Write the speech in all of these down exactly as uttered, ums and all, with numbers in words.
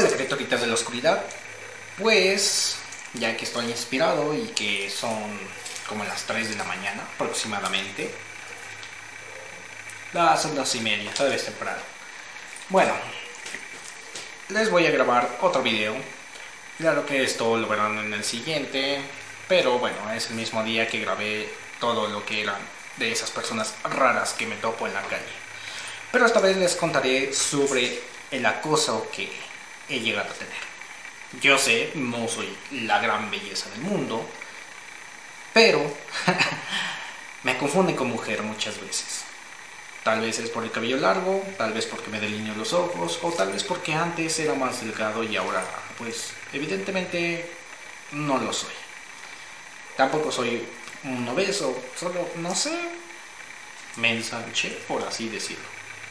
Hola criaturitas de la oscuridad, pues ya que estoy inspirado y que son como las tres de la mañana aproximadamente, las son dos y media, todavía es temprano. Bueno, les voy a grabar otro video. Claro que esto lo verán en el siguiente, pero bueno, es el mismo día que grabé todo lo que eran de esas personas raras que me topo en la calle. Pero esta vez les contaré sobre el acoso que he llegado a tener. Yo sé, no soy la gran belleza del mundo, pero me confunden con mujer muchas veces. Tal vez es por el cabello largo, tal vez porque me delineo los ojos, o tal vez porque antes era más delgado y ahora, pues, evidentemente no lo soy. Tampoco soy un obeso, solo, no sé, me ensanché, por así decirlo.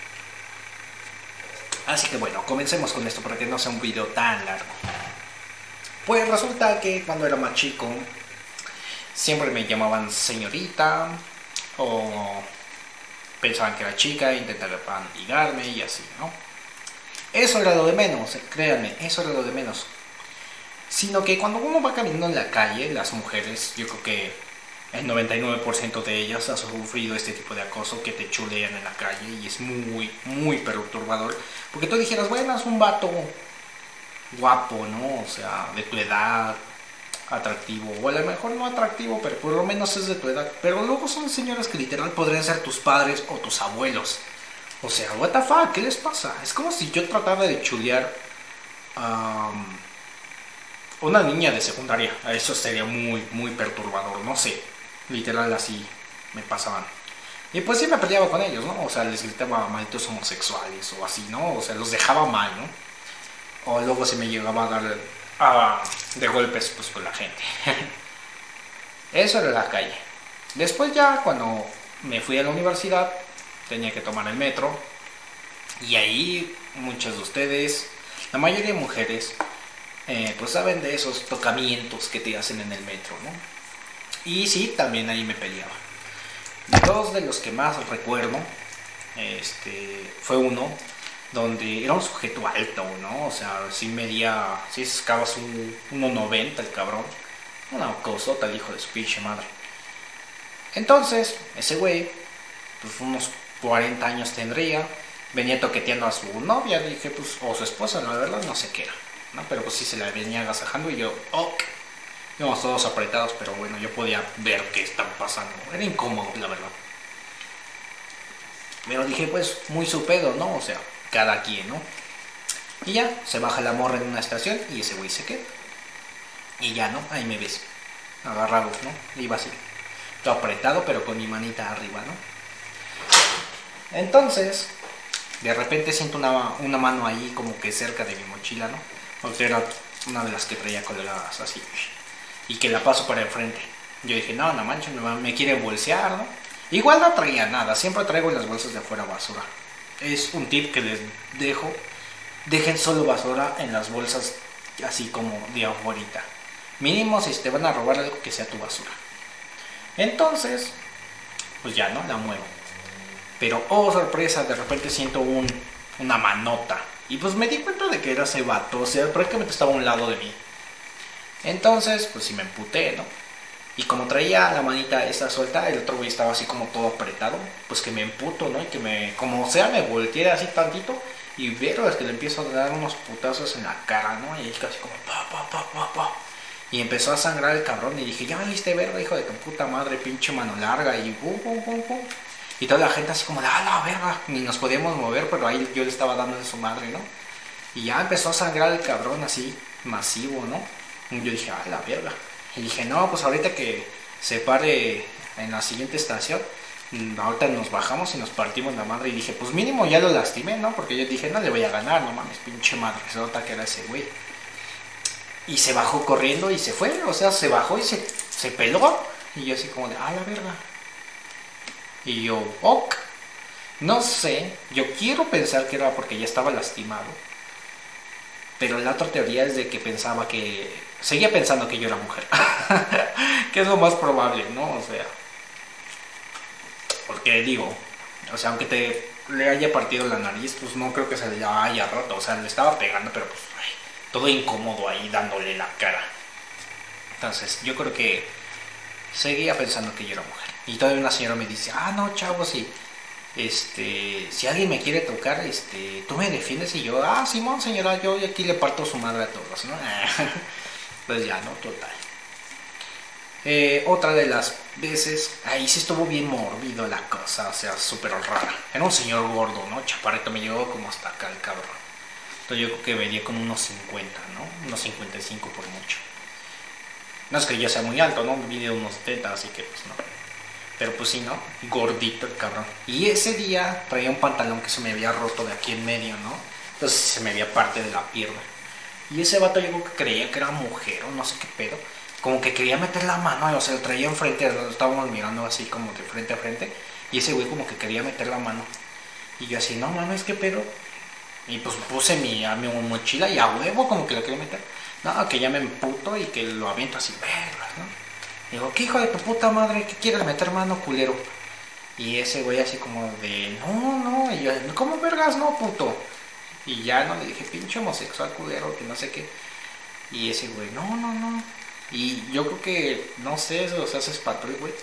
Así que bueno, comencemos con esto para que no sea un video tan largo. Pues resulta que cuando era más chico, siempre me llamaban señorita, o pensaban que era chica, intentaban ligarme y así, ¿no? Eso era lo de menos, créanme, eso era lo de menos. Sino que cuando uno va caminando en la calle, las mujeres, yo creo que el noventa y nueve por ciento de ellas ha sufrido este tipo de acoso, que te chulean en la calle, y es muy, muy perturbador. Porque tú dijeras, bueno, es un vato guapo, ¿no? O sea, de tu edad, atractivo, o a lo mejor no atractivo, pero por lo menos es de tu edad. Pero luego son señoras que literal podrían ser tus padres o tus abuelos. O sea, what the fuck, ¿qué les pasa? Es como si yo tratara de chulear a um, una niña de secundaria. Eso sería muy, muy perturbador, no sé. Literal así me pasaban. Y pues sí me peleaba con ellos, ¿no? O sea, les gritaba malditos homosexuales o así, ¿no? O sea, los dejaba mal, ¿no? O luego se me llegaba a dar a, de golpes pues con la gente. Eso era la calle. Después ya cuando me fui a la universidad tenía que tomar el metro. Y ahí muchas de ustedes, la mayoría de mujeres, eh, pues saben de esos tocamientos que te hacen en el metro, ¿no? Y sí, también ahí me peleaba. Dos de los que más recuerdo, este, fue uno donde era un sujeto alto, ¿no? O sea, sí medía, sí sacabas un uno noventa el cabrón. Una cosota el hijo de su pinche madre. Entonces, ese güey, pues unos cuarenta años tendría, venía toqueteando a su novia, dije, pues, o su esposa, no, la verdad no sé qué era, ¿no? Pero pues sí se la venía agasajando y yo, oh, íbamos todos apretados, pero bueno, yo podía ver qué estaba pasando. Era incómodo, la verdad. Pero dije, pues, muy su pedo, ¿no? O sea, cada quien, ¿no? Y ya, se baja la morra en una estación y ese güey se queda. Y ya, ¿no? Ahí me ves, agarrados, ¿no? Iba así, todo apretado, pero con mi manita arriba, ¿no? Entonces, de repente siento una, una mano ahí como que cerca de mi mochila, ¿no? Porque era una de las que traía colgadas así. Y que la paso para enfrente. Yo dije, no, no manches, me, me quiere bolsear, ¿no? Igual no traía nada, siempre traigo las bolsas de afuera basura. Es un tip que les dejo. Dejen solo basura en las bolsas así como de afuera. Mínimo si te van a robar algo que sea tu basura. Entonces, pues ya, ¿no? La muevo. Pero, oh sorpresa, de repente siento un, una manota. Y pues me di cuenta de que era ese vato, o sea, prácticamente estaba a un lado de mí. Entonces, pues sí me emputé, ¿no? Y como traía la manita esa suelta, el otro güey estaba así como todo apretado, pues que me emputo, ¿no? Y que me, como sea, me volteé así tantito y veo es que le empiezo a dar unos putazos en la cara, ¿no? Y él casi como pa, pa, pa, pa, pa. Y empezó a sangrar el cabrón y dije, ya viste verga, hijo de tu puta madre, pinche mano larga, y pum, pum, pum, pum. Y toda la gente así como de, ah, la verga, ni nos podíamos mover, pero ahí yo le estaba dando en su madre, ¿no? Y ya empezó a sangrar el cabrón así, masivo, ¿no? Y yo dije, ah, la verga. Y dije, no, pues ahorita que se pare en la siguiente estación, ahorita nos bajamos y nos partimos la madre. Y dije, pues mínimo ya lo lastimé, ¿no? Porque yo dije, no le voy a ganar, no mames, pinche madre, se nota que era ese güey. Y se bajó corriendo y se fue, o sea, se bajó y se, se peló. Y yo así como de, ah, la verga. Y yo, ok, no sé, yo quiero pensar que era porque ya estaba lastimado. Pero la otra teoría es de que pensaba que... Seguía pensando que yo era mujer. Que es lo más probable, ¿no? O sea... Porque digo... O sea, aunque te le haya partido la nariz, pues no creo que se le haya roto. O sea, le estaba pegando, pero pues ay, todo incómodo ahí dándole la cara. Entonces, yo creo que seguía pensando que yo era mujer. Y todavía una señora me dice, ah, no, chavo, sí. Este, si alguien me quiere tocar, este, tú me defiendes. Y yo, ah, Simón, señora, yo aquí le parto su madre a todos, ¿no? Pues ya, no, total. Eh, otra de las veces, ahí sí estuvo bien morbido la cosa, o sea, súper rara. Era un señor gordo, ¿no? Chaparrito, me llegó como hasta acá el cabrón. Entonces yo creo que medía como unos cincuenta, ¿no? Unos cincuenta y cinco por mucho. No es que yo sea muy alto, ¿no? Mide unos setenta, así que pues no. Pero pues sí, ¿no? Gordito el cabrón. Y ese día traía un pantalón que se me había roto de aquí en medio, ¿no? Entonces se me veía parte de la pierna. Y ese vato yo creo que creía que era mujer o no sé qué pedo. Como que quería meter la mano, o sea, lo traía enfrente, lo estábamos mirando así como de frente a frente. Y ese güey como que quería meter la mano. Y yo así, no mames, qué pedo. Y pues puse mi, a mi mochila y a huevo como que lo quería meter. No, que ya me emputo y que lo aviento así, vergas, ¿no? Digo, ¿qué hijo de tu puta madre? ¿Qué quieres meter mano, culero? Y ese güey así como de, no, no. Y yo, ¿cómo vergas, no, puto? Y ya no le dije, pinche homosexual, culero, que no sé qué. Y ese güey, no, no, no. Y yo creo que, no sé, eso, o sea, se espantó el güey.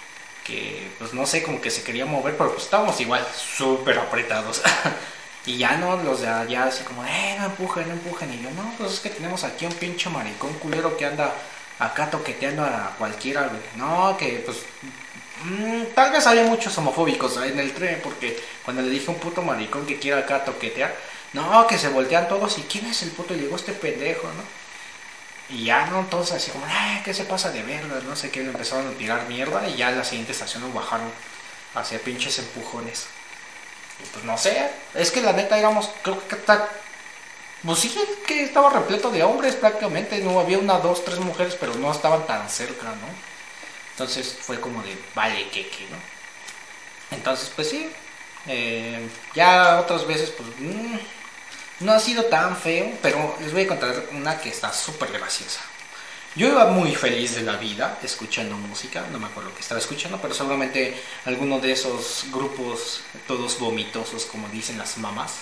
Que, pues no sé, como que se quería mover, pero pues estábamos igual, súper apretados. Y ya no, los de allá así como, eh, no empujen, no empujen. Y yo, no, pues es que tenemos aquí un pinche maricón culero que anda acá toqueteando a cualquiera, güey. No, que pues, mmm, tal vez había muchos homofóbicos en el tren, porque cuando le dije a un puto maricón que quiera acá toquetear, no, que se voltean todos. ¿Y quién es el puto? Y llegó este pendejo, ¿no? Y ya, ¿no? Entonces así como, eh, ¿qué se pasa de verga? No sé qué, le empezaron a tirar mierda y ya en la siguiente estación nos bajaron hacia pinches empujones. Y pues no sé, es que la neta íbamos, creo que está, pues sí, que estaba repleto de hombres prácticamente, no había una, dos, tres mujeres, pero no estaban tan cerca, ¿no? Entonces fue como de, vale, que, que, ¿no? Entonces, pues sí, eh, ya otras veces, pues, mmm, no ha sido tan feo, pero les voy a contar una que está súper graciosa. Yo iba muy feliz de la vida escuchando música, no me acuerdo qué estaba escuchando, pero seguramente alguno de esos grupos todos vomitosos, como dicen las mamás.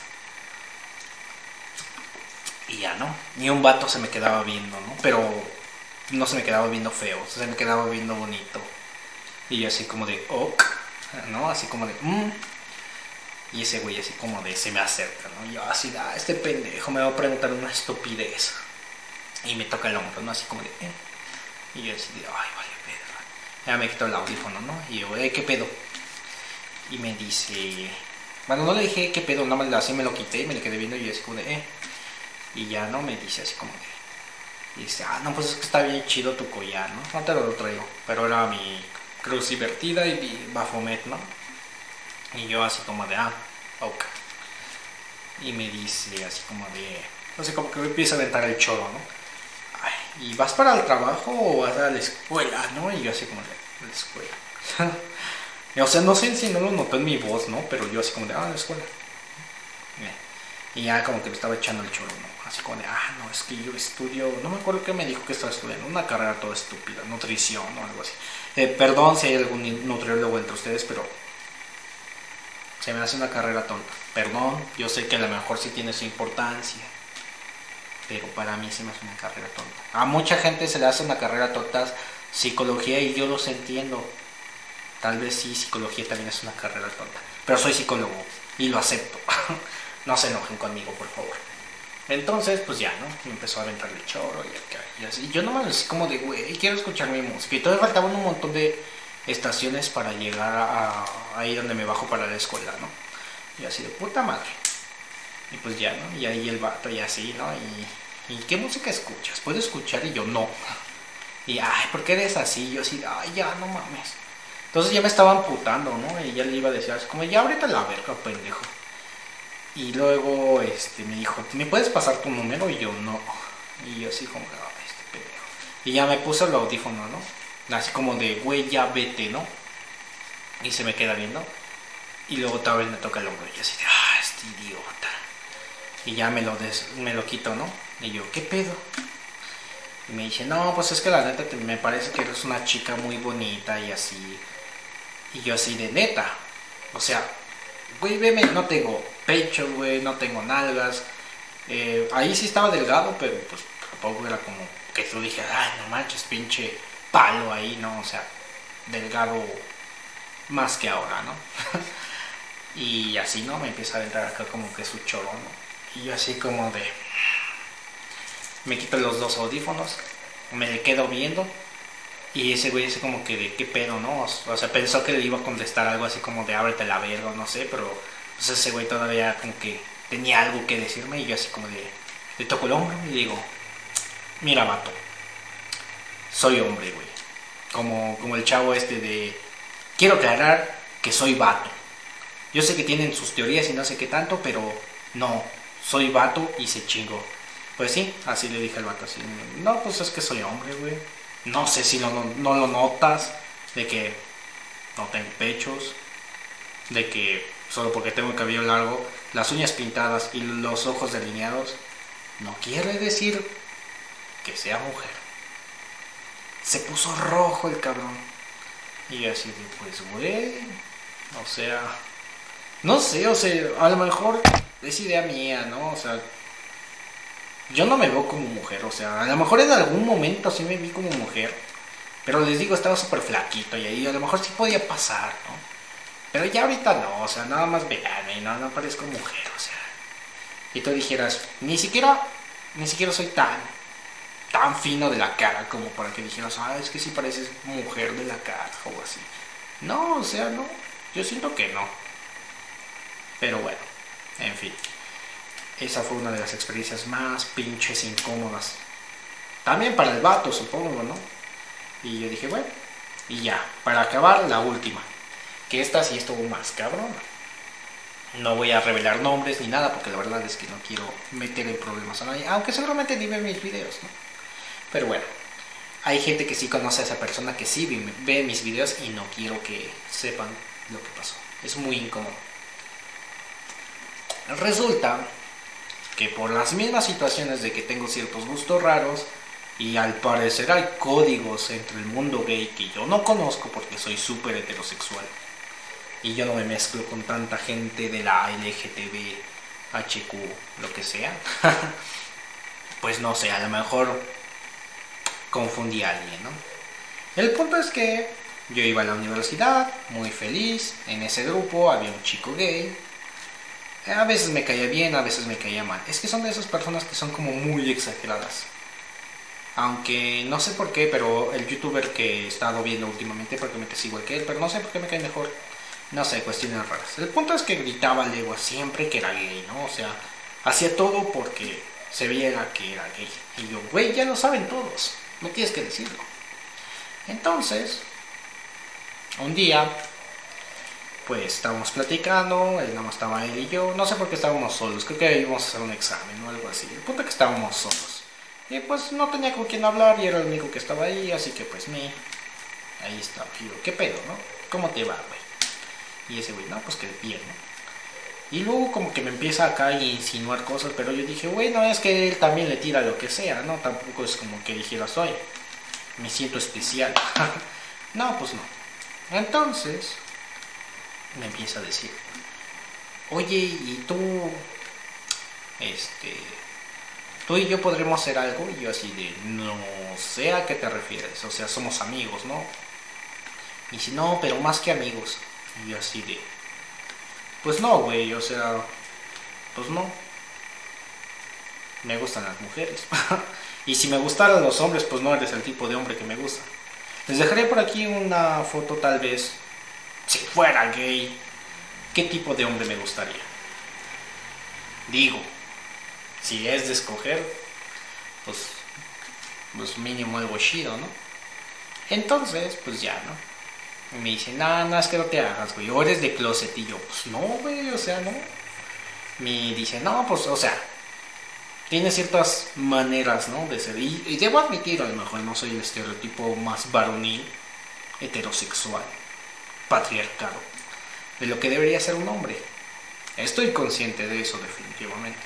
Y ya, ¿no? Ni un vato se me quedaba viendo, ¿no? Pero no se me quedaba viendo feo, se me quedaba viendo bonito. Y yo así como de, ok, ¿no? Así como de, mmm. Y ese güey así como de, se me acerca, ¿no? Y yo así, ah, este pendejo me va a preguntar una estupidez. Y me toca el hombro, ¿no? Así como de, eh. Y yo así de, ay, vale, pedo. Ya me quitó el audífono, ¿no? Y yo, eh, ¿qué pedo? Y me dice, bueno, no le dije qué pedo, nada más así me lo quité y me le quedé viendo y yo así como de, eh. Y ya no me dice así como de, y dice, ah, no, pues es que está bien chido tu collar, ¿no? No te lo traigo. Pero era mi cruz invertida y mi Baphomet, ¿no? Y yo así como de, ah, ok. Y me dice así como de, no sé, como que me empieza a aventar el choro, ¿no? Ay, ¿y vas para el trabajo o vas a la escuela, no? Y yo así como de, la escuela. O sea, no sé si no lo notó en mi voz, ¿no? Pero yo así como de, ah, la escuela. Y ya como que me estaba echando el choro, ¿no? Así como de, ah, no, es que yo estudio, no me acuerdo qué me dijo que estaba estudiando, una carrera toda estúpida, nutrición o algo así. Eh, perdón si hay algún nutriólogo entre ustedes, pero se me hace una carrera tonta. Perdón, yo sé que a lo mejor sí tiene su importancia, pero para mí se me hace una carrera tonta. A mucha gente se le hace una carrera tonta psicología y yo los entiendo. Tal vez sí, psicología también es una carrera tonta, pero soy psicólogo y lo acepto. No se enojen conmigo, por favor. Entonces, pues ya, ¿no? Me empezó a aventar el choro y acá y así. Y yo nomás así como de, güey, quiero escuchar mi música. Y todavía faltaban un montón de estaciones para llegar a, a ahí donde me bajo para la escuela, ¿no? Y así de puta madre. Y pues ya, ¿no? Y ahí el vato y así, ¿no? Y, ¿y qué música escuchas? ¿Puedo escuchar? Y yo, no. Y, ay, ¿por qué eres así? Y yo así, ay, ya, no mames. Entonces ya me estaban putando, ¿no? Y ya le iba a decir así como, ya ahorita la verga, pendejo. Y luego este, me dijo, ¿me puedes pasar tu número? Y yo, no. Y yo así como, ah, este pendejo. Y ya me puse el audífono, ¿no? Así como de, güey, ya vete, ¿no? Y se me queda viendo. Y luego otra vez me toca el hombro. Y yo así de, ah, este idiota. Y ya me lo, des, me lo quito, ¿no? Y yo, ¿qué pedo? Y me dice, no, pues es que la neta te, me parece que eres una chica muy bonita y así. Y yo así de, neta. O sea, güey, veme, no tengo pecho, güey, no tengo nalgas. Eh, ahí sí estaba delgado, pero pues tampoco era como que tú dije, ay, no manches, pinche palo ahí, ¿no? O sea, delgado más que ahora, ¿no? Y así, ¿no? Me empieza a entrar acá como que su choro, ¿no? Y yo así como de... Me quito los dos audífonos, me le quedo viendo. Y ese güey así como que de qué pedo, ¿no? O sea, pensó que le iba a contestar algo así como de ábrete la verga, no sé, pero pues ese güey todavía como que tenía algo que decirme y yo así como de... Le toco el hombro y digo, mira, vato, soy hombre, güey. Como, como el chavo este de... Quiero aclarar que soy vato. Yo sé que tienen sus teorías y no sé qué tanto, pero no, soy vato y se chingó. Pues sí, así le dije al vato así. No, pues es que soy hombre, güey. No sé si lo, no, no lo notas, de que no tengo pechos, de que solo porque tengo el cabello largo, las uñas pintadas y los ojos delineados, no quiere decir que sea mujer. Se puso rojo el cabrón. Y así de, pues, güey, o sea, no sé, o sea, a lo mejor es idea mía, ¿no? O sea, yo no me veo como mujer, o sea, a lo mejor en algún momento sí me vi como mujer, pero les digo, estaba súper flaquito y ahí a lo mejor sí podía pasar, ¿no? Pero ya ahorita no, o sea, nada más veanme, no, no parezco mujer, o sea. Y tú dijeras, ni siquiera, ni siquiera soy tan, tan fino de la cara como para que dijeras, ah, es que sí pareces mujer de la cara o así. No, o sea, no, yo siento que no. Pero bueno, en fin. Esa fue una de las experiencias más pinches incómodas. También para el vato, supongo, ¿no? Y yo dije, bueno, y ya, para acabar, la última. Que esta sí estuvo más cabrona. No voy a revelar nombres ni nada, porque la verdad es que no quiero meter en problemas a nadie. Aunque seguramente ni ve mis videos, ¿no? Pero bueno, hay gente que sí conoce a esa persona, que sí ve, ve mis videos y no quiero que sepan lo que pasó. Es muy incómodo. Resulta que por las mismas situaciones de que tengo ciertos gustos raros y al parecer hay códigos entre el mundo gay que yo no conozco porque soy súper heterosexual y yo no me mezclo con tanta gente de la L G T B, H Q, lo que sea, pues no sé, a lo mejor confundí a alguien, ¿no? El punto es que yo iba a la universidad muy feliz, en ese grupo había un chico gay. A veces me caía bien, a veces me caía mal. Es que son de esas personas que son como muy exageradas. Aunque no sé por qué, pero el youtuber que he estado viendo últimamente, porque me sigo igual que él, pero no sé por qué me cae mejor. No sé, cuestiones raras. El punto es que gritaba legua siempre que era gay, ¿no? O sea, hacía todo porque se viera que era gay. Y yo, güey, ya lo saben todos, no tienes que decirlo. Entonces, un día... pues estábamos platicando, él nada más estaba él y yo, no sé por qué estábamos solos, creo que íbamos a hacer un examen o algo así, el punto es que estábamos solos, y pues no tenía con quién hablar y era el único que estaba ahí, así que pues me, ahí estaba, y yo, ¿qué pedo, no? ¿Cómo te va, güey? Y ese güey, no, pues que bien, ¿no? Y luego como que me empieza acá a insinuar cosas, pero yo dije, güey, no, es que él también le tira lo que sea, ¿no? Tampoco es como que dijera, soy, me siento especial, no, pues no, entonces... me empieza a decir, oye, ¿y tú, este, tú y yo podremos hacer algo? Y yo así de, no sé a qué te refieres, o sea, somos amigos, ¿no? Y dice, no, pero más que amigos. Y yo así de, pues no, güey, o sea, pues no, me gustan las mujeres. Y si me gustaran los hombres, pues no eres el tipo de hombre que me gusta. Les dejaré por aquí una foto tal vez. Si fuera gay, ¿qué tipo de hombre me gustaría? Digo, si es de escoger, pues, pues mínimo algo chido, ¿no? Entonces, pues ya, ¿no? Y me dice, nada, nada, es que no te hagas, güey, o eres de closet. Y yo, pues no, güey, o sea, no. Me dice, no, pues, o sea, tiene ciertas maneras, ¿no? De ser. Y, y debo admitir, a lo mejor no soy el estereotipo más varonil, heterosexual, patriarcado, de lo que debería ser un hombre. Estoy consciente de eso, definitivamente.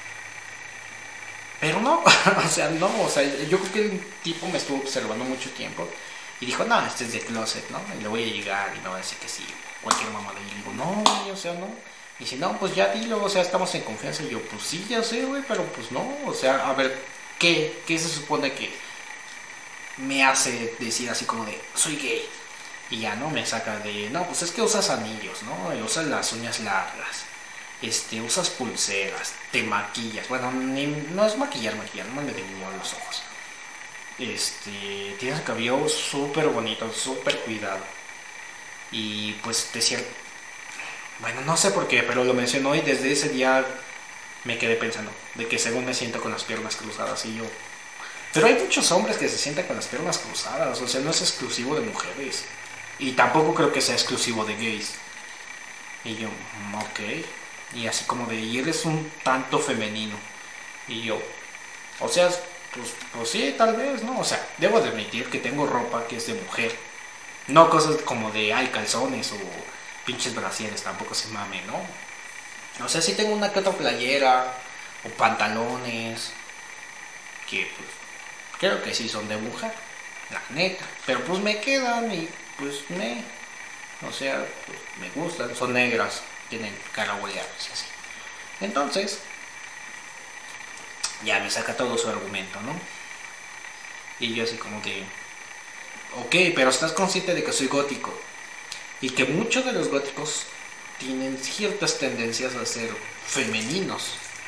Pero no, o sea, no, o sea, yo creo que el tipo me estuvo observando mucho tiempo y dijo, no, este es de closet, ¿no? Y le voy a llegar y me va a decir que sí, cualquier mamada. Y digo, no, o sea, no. Y si no, pues ya dilo, o sea, estamos en confianza. Y yo, pues sí, ya sé, güey, pero pues no. O sea, a ver, ¿qué, qué se supone que me hace decir así como de, soy gay? Y ya no me saca de, no, pues es que usas anillos, ¿no? Y usas las uñas largas, este, usas pulseras, te maquillas. Bueno, ni, no es maquillar, maquillar, no me tengo los ojos. Este, tienes el cabello súper bonito, súper cuidado. Y pues decía, bueno, no sé por qué, pero lo mencionó y desde ese día me quedé pensando de que según me siento con las piernas cruzadas y yo. Pero hay muchos hombres que se sientan con las piernas cruzadas, o sea, no es exclusivo de mujeres. Y tampoco creo que sea exclusivo de gays. Y yo, ok. Y así como de, y eres un tanto femenino. Y yo, o sea, pues, pues sí, tal vez, ¿no? O sea, debo de admitir que tengo ropa que es de mujer. No cosas como de, ay, calzones o pinches brasieres, tampoco se mame, ¿no? O sea, sí tengo una que otra playera o pantalones que, pues, creo que sí son de mujer, la neta. Pero pues me quedan y pues me, o sea, pues, me gustan, son negras, tienen cara hueleadas y así. Entonces, ya me saca todo su argumento, ¿no? Y yo así como de, ok, pero estás consciente de que soy gótico y que muchos de los góticos tienen ciertas tendencias a ser femeninos.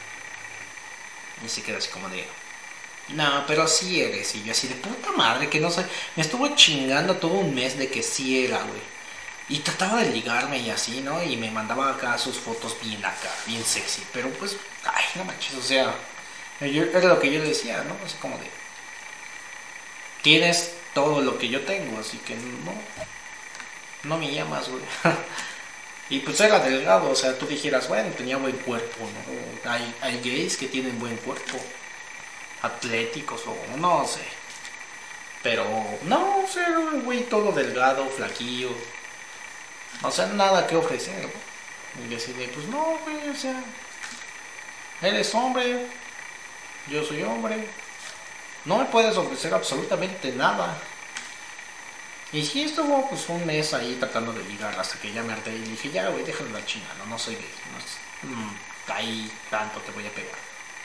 Y se queda así como de, no, pero sí eres. Y yo así de puta madre, que no sé. Me estuvo chingando todo un mes de que sí era, güey. Y trataba de ligarme y así, ¿no? Y me mandaba acá sus fotos bien acá, bien sexy. Pero pues, ay, no manches, o sea, yo, era lo que yo le decía, ¿no? Así como de, tienes todo lo que yo tengo, así que no, no me llamas, güey. Y pues era delgado, o sea, tú dijeras, bueno, tenía buen cuerpo, ¿no? Hay, hay gays que tienen buen cuerpo, atléticos o no sé. Pero no, o sea, un güey todo delgado, flaquillo. O sea, nada que ofrecer, ¿no? Y decidí, pues no, güey, o sea, eres hombre, yo soy hombre, no me puedes ofrecer absolutamente nada. Y sí estuvo pues un mes ahí tratando de ligar hasta que ya me harté y dije, ya güey, déjame la chingada, no, no soy gay, no es, mmm, ahí tanto te voy a pegar.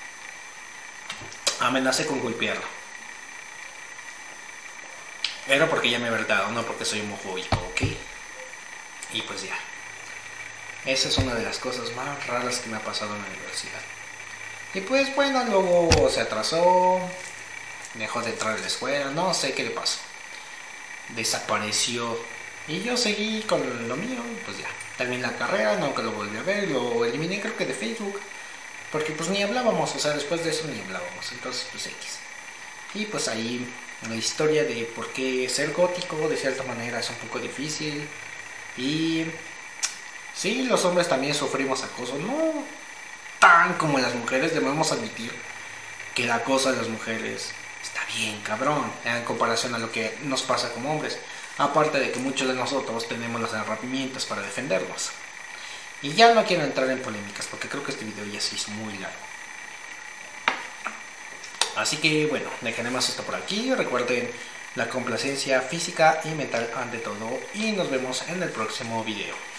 Amenacé con golpearlo. Era porque ya me había dado, no porque soy homofóbico, ¿ok? Y pues ya. Esa es una de las cosas más raras que me ha pasado en la universidad. Y pues bueno, luego se atrasó, dejó de entrar a la escuela, no sé qué le pasó. Desapareció y yo seguí con lo mío y pues ya. Terminé la carrera, nunca lo volví a ver, lo eliminé creo que de Facebook. Porque pues ni hablábamos, o sea, después de eso ni hablábamos, entonces pues X. Y pues ahí la historia de por qué ser gótico de cierta manera es un poco difícil. Y sí, los hombres también sufrimos acoso, no tan como las mujeres, debemos admitir que el acoso de las mujeres está bien cabrón en comparación a lo que nos pasa como hombres. Aparte de que muchos de nosotros tenemos las herramientas para defendernos. Y ya no quiero entrar en polémicas porque creo que este video ya se hizo muy largo. Así que bueno, dejaremos esto por aquí. Recuerden la complacencia física y mental ante todo. Y nos vemos en el próximo video.